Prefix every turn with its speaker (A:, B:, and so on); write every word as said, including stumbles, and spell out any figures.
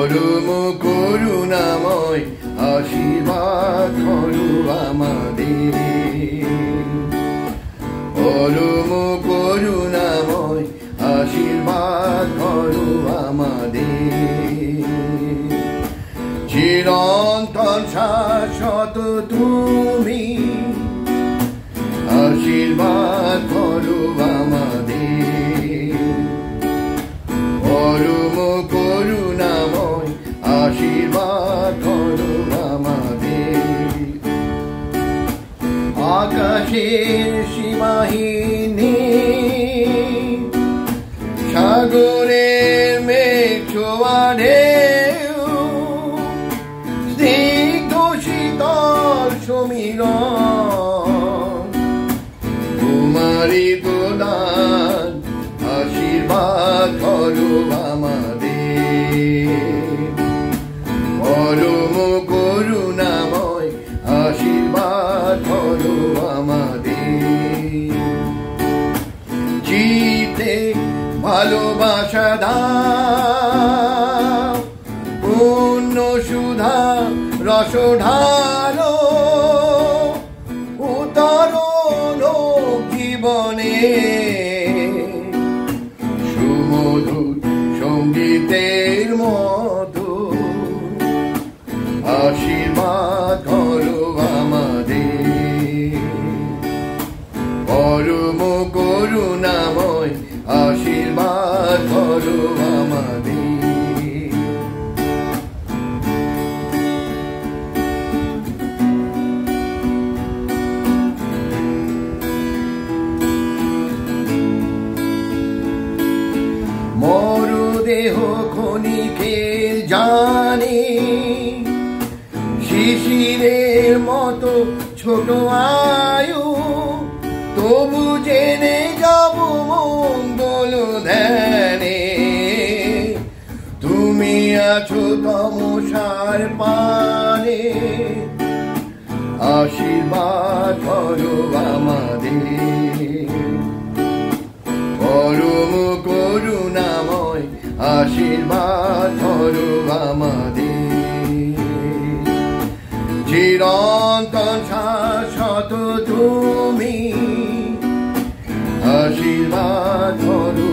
A: পরম করুণাময় আশীর্বাদ করো আমাদের, পরম করুণাময় আশীর্বাদ করো আমাদের। চিরন্তন শাশ্বত তুমি আশীর্বাদ করো আমাদের, পরম করুণাময় আশীর্বাদ করো আমাদের। আকাশের সীমাহীন সাগরের মেঘ ছোঁয়া ঢেউ, স্নিগ্ধ শীতল সমীরণ তোমারই প্রদান আশীর্বাদ করো আমাদের, পরম করুণাময় আশীর্বাদ করো আমাদের। জিতে ভালোবাসা দাও, পূর্ণ সুধা রস ঢালো, উতরণ জীবনে সুমধুর সঙ্গীতের মতো আশীর্বাদ করো আমাদের, পরম করুণাময় আশীর্বাদ করো আমাদের। মরদেহ ক্ষণিকের জানে, শিশিরের মতো ছোট আয়ু, তবু জেনে যাব মঙ্গল ধ্যানে। তুমি আছো তমসার পানে, আশীর্বাদ করো আমাদের, পরম করুণাময় আশীর্বাদ করো আমাদের। চিরন্তন শাশ্বত তুমি আশীর্বাদ করো